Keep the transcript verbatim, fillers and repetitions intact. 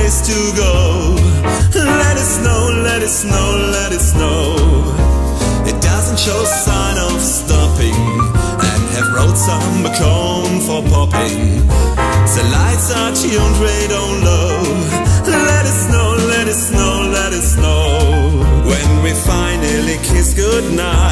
place to go. Let it snow, let it snow, let it snow. It doesn't show sign of stopping, and have wrote some cone for popping. The lights are tuned way down low. Let it snow, let it snow, let it snow. When we finally kiss goodnight,